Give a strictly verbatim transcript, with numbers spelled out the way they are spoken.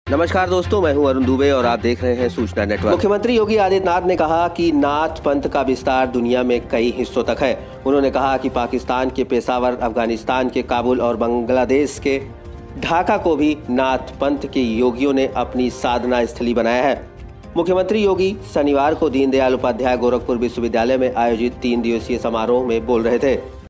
नमस्कार दोस्तों, मैं हूं अरुण दुबे और आप देख रहे हैं सूचना नेटवर्क। मुख्यमंत्री योगी आदित्यनाथ ने कहा कि नाथ पंथ का विस्तार दुनिया में कई हिस्सों तक है। उन्होंने कहा कि पाकिस्तान के पेशावर, अफगानिस्तान के काबुल और बांग्लादेश के ढाका को भी नाथ पंथ के योगियों ने अपनी साधना स्थली बनाया है। मुख्यमंत्री योगी शनिवार को दीनदयाल उपाध्याय गोरखपुर विश्वविद्यालय में आयोजित तीन दिवसीय समारोह में बोल रहे थे।